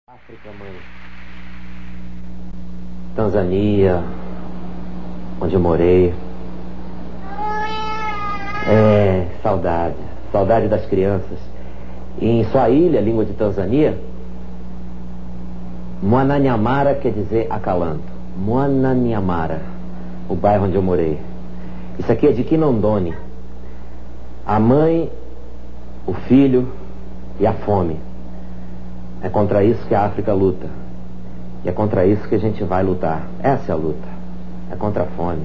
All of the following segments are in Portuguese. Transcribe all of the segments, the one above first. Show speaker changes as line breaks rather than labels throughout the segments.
África, mãe. Tanzânia, onde eu morei. Saudade. Saudade das crianças. E em Swahili, a língua de Tanzânia, Mwananyamara quer dizer acalanto. Mwananyamara, o bairro onde eu morei. Isso aqui é de Kinondoni. A mãe, o filho e a fome. É contra isso que a África luta. E é contra isso que a gente vai lutar. Essa é a luta. É contra a fome.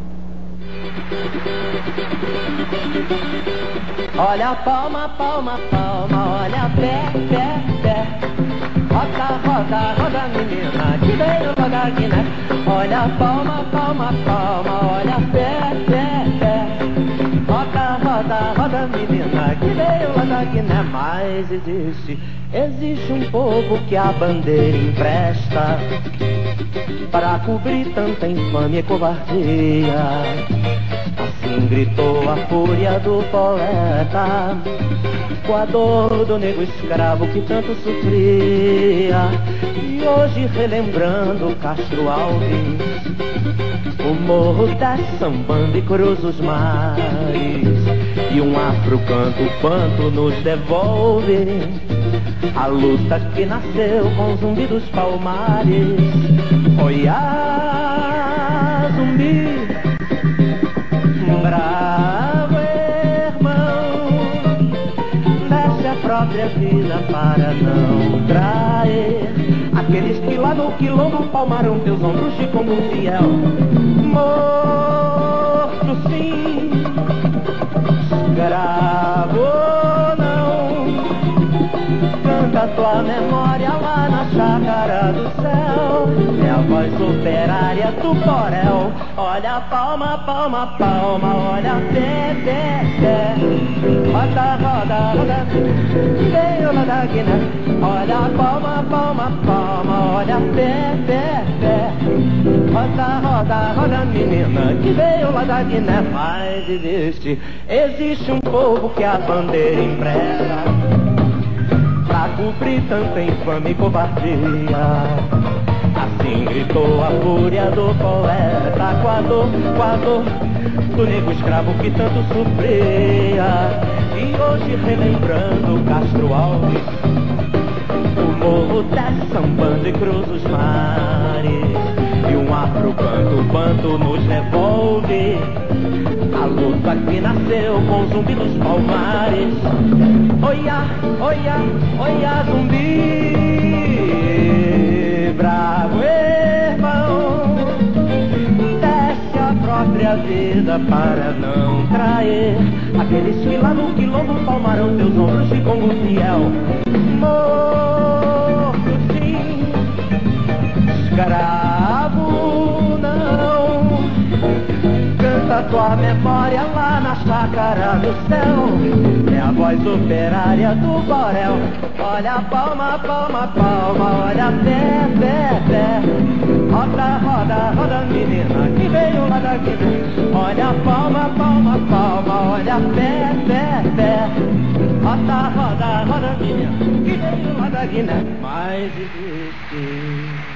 Olha a palma, palma, palma, olha pé, pé, pé. Roda, roda, roda, menina, que veio lá da Guiné. Olha a palma, palma, palma, olha pé, pé, pé. Roda, roda, roda, menina, que veio lá da Guiné. Mas existe um povo que a bandeira empresta para cobrir tanta infâmia e covardia. Assim gritou a fúria do poeta, com a dor do negro escravo que tanto sofria. E hoje, relembrando Castro Alves, o morro desce sambando e cruza os mares, e um afro canta o quanto nos devolve a luta que nasceu com o zumbi dos palmares. Oiá, zumbi, bravo irmão, deste a própria vida para não trair aqueles que lá no quilombo palmaram teus ombros de como um fiel. Morto sim, escravo não, canta tua memória lá na chácara do céu, é a voz operária do Borel. Olha a palma, palma, palma, olha pé, pé, pé. Roda, roda, roda, veio lá da Guiné. Olha a palma, palma, palma, olha pé, pé, pé. Roda, roda, roda, menina, que veio lá da Guiné. Mas existe um povo que a bandeira empresta pra cobrir tanta infame e covardia. Assim gritou a fúria do poeta, com a dor do negro escravo que tanto sofria. E hoje, relembrando Castro Alves, o morro desce sambando e cruza os mares, e um afro canta o quanto nos revolve a luta que nasceu com o zumbi dos palmares. Oiá, oiá, oiá, zumbi, bravo irmão, desce a própria vida para não trair aqueles que lá no quilombo palmaram teus ombros de Congo fiel. Morto sim, escravo não, canta tua memória lá na chácara do céu, é a voz operária do Borel. Olha a palma, palma, palma, olha pé, pé, pé. Roda, roda, roda, menina, que veio lá da Guiné. Olha a palma, palma, palma, olha pé, pé, pé. Roda, roda, roda, menina, que veio lá da Guiné. Mas existe